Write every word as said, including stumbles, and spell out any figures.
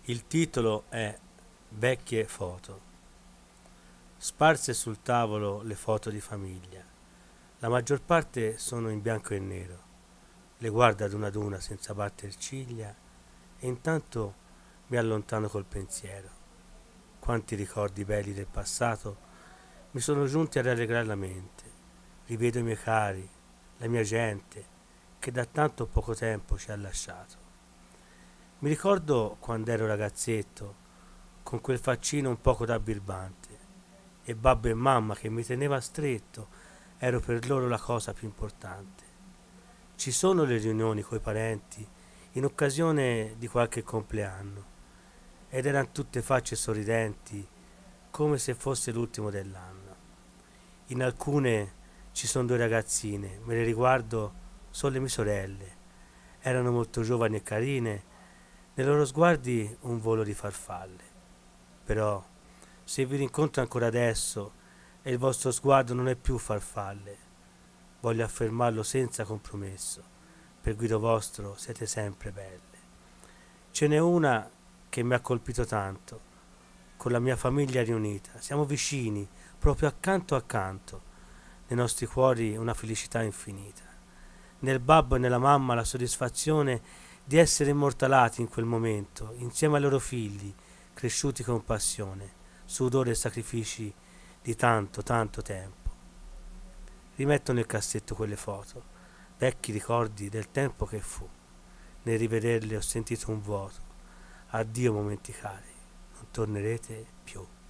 Il titolo è Vecchie foto. Sparse sul tavolo le foto di famiglia. La maggior parte sono in bianco e nero. Le guardo ad una ad una senza batter ciglia e intanto mi allontano col pensiero. Quanti ricordi belli del passato mi sono giunti a rallegrare la mente. Rivedo i miei cari, la mia gente che da tanto poco tempo ci ha lasciato. Mi ricordo quando ero ragazzetto, con quel faccino un poco da birbante, e babbo e mamma che mi teneva stretto, ero per loro la cosa più importante. Ci sono le riunioni coi parenti in occasione di qualche compleanno, ed erano tutte facce sorridenti, come se fosse l'ultimo dell'anno. In alcune ci sono due ragazzine, me le riguardo, sono le mie sorelle. Erano molto giovani e carine, nei loro sguardi un volo di farfalle. Però, se vi rincontro ancora adesso e il vostro sguardo non è più farfalle, voglio affermarlo senza compromesso, per guido vostro siete sempre belle. Ce n'è una che mi ha colpito tanto, con la mia famiglia riunita, siamo vicini, proprio accanto a accanto, nei nostri cuori una felicità infinita. Nel babbo e nella mamma la soddisfazione di essere immortalati in quel momento, insieme ai loro figli, cresciuti con passione, sudore e sacrifici di tanto, tanto tempo. Rimetto nel cassetto quelle foto, vecchi ricordi del tempo che fu. Nel rivederle ho sentito un vuoto. Addio momenti cari, non tornerete più.